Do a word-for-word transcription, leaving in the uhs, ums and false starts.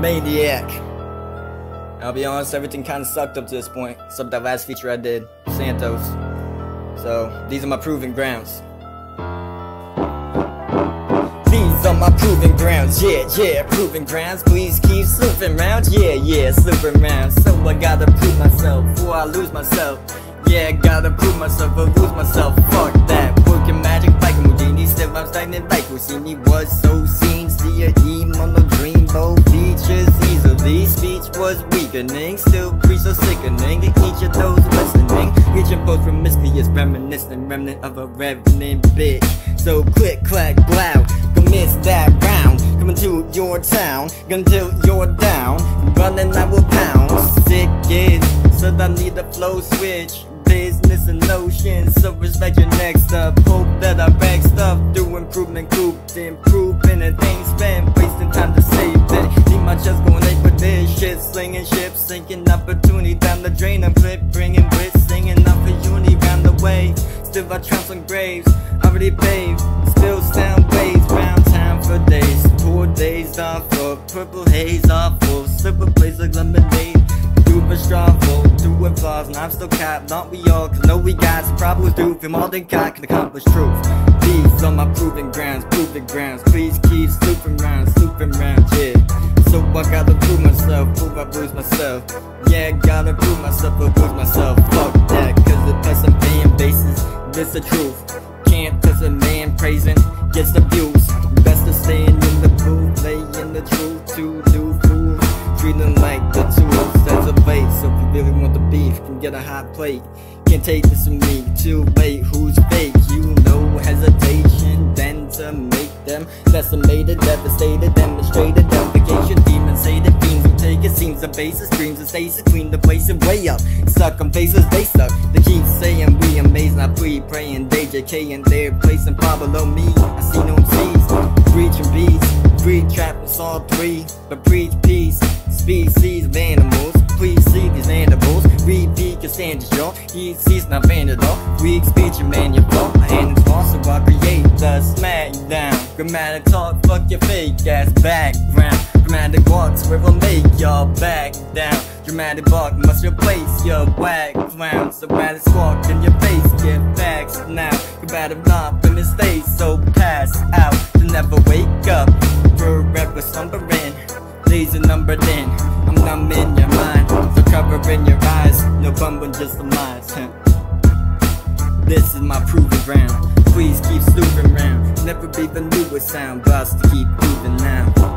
Maniac. I'll be honest, everything kinda sucked up to this point, except that last feature I did, Santos. So, these are my proving grounds. These are my proving grounds, yeah, yeah, proving grounds. Please keep snooping round, yeah, yeah, snooping round. So I gotta prove myself before I lose myself. Yeah, I gotta prove myself or lose myself. Fuck that, working magic like a Houdini. Still I'm stagnant like Rossini. Was so seen, see a emo, no dreamboat features easily. Speech was weakening, still preach so sickening. Each of those listening, reaching post promiscuous, reminiscent remnant of a revenant bitch. So click, clack, blow, go miss that round. Coming to your town, until you're down. Running I will pound, sick kids, so I need a flow switch. Business and notion, so respect your next up. Hope that I back stuff, do improvement, cooped, improving and things spent, wasting time to save it. See my chest going ape with this shit, slinging ships, sinking opportunity down the drain. I'm clip, bringing wit, singing up for uni round the way. Still I trounce on graves, already paved, still sound waves, round town for days. Four days off for purple haze, awful, slip a place like lemonade. Super strong, full, do it flaws, and I'm still capped, not we all, cause know we got some problems too. Feel more than God can accomplish truth. These are my proving grounds, proving grounds. Please keep snooping round, snooping round, yeah. So I gotta prove myself, prove I lose myself. Yeah, gotta prove myself or lose myself. Fuck that, cause the best I'm fan bases, this the truth. Can't touch a man praising, gets the views. Best to staying in the booth, playing the truth to do fool. Treating like the tools as a bait. So if you really want the beef, can get a hot plate. Can't take this from me, too late, who's fake? You know hesitation, then to make them decimated, devastated, demonstrated, defecation, demons say the fiends who take it, seems the basis, dreams of stasis, clean the place and way up, suck on faces, they suck, they keep saying we amazing, I pre praying, they J K in their place and far below me, I see no M Cs, preaching beats, free trapping all three, but preach peace, species of animals, please see these animals, repeat your standards, y'all, he sees not vandal, weak speech and manual, my hand is small so I create the smackdown, grammatic talk, fuck your fake ass background, dramatic walks where we'll make y'all back down, dramatic bark must replace your whack clown, so bad squawk in your face, get facts now, combative not in mistakes, so pass out, to never wake up, forever slumbering, lazy numbered in, I'm numb in your mind, so cover in your eyes, no bumbling just the lies, huh? This is my proving ground, please keep snooping round, never be the newest sound, boss to keep moving now.